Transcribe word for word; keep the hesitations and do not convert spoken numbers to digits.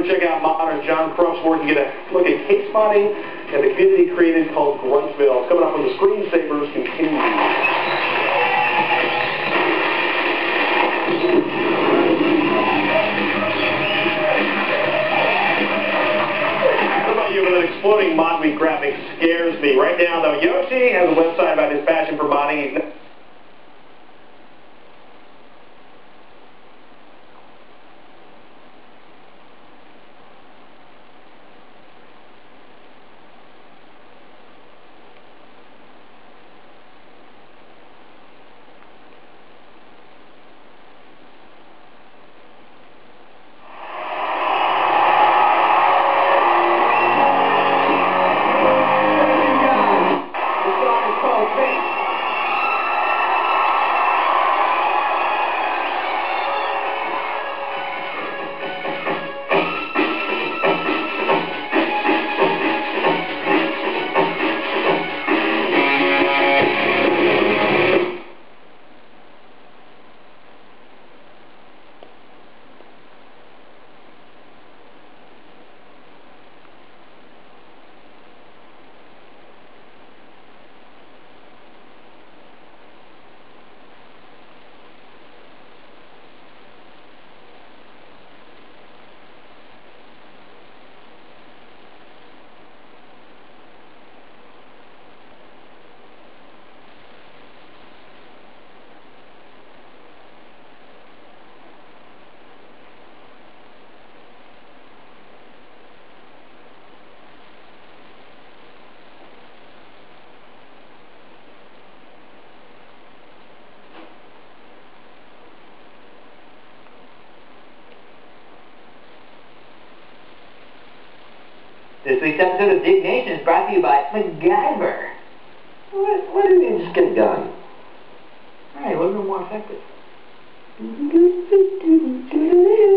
check out Modern John Crump's work. You get a look at case spotting and the community created called Gruntsville. It's coming up when the Screensavers continue. An exploding mod week graphic scares me. Right now, though, Yoshi has a website about his passion for modding. This week's episode of Dig Nation is brought to you by MacGyver. What, what did you just get done? Alright, a little bit more effective.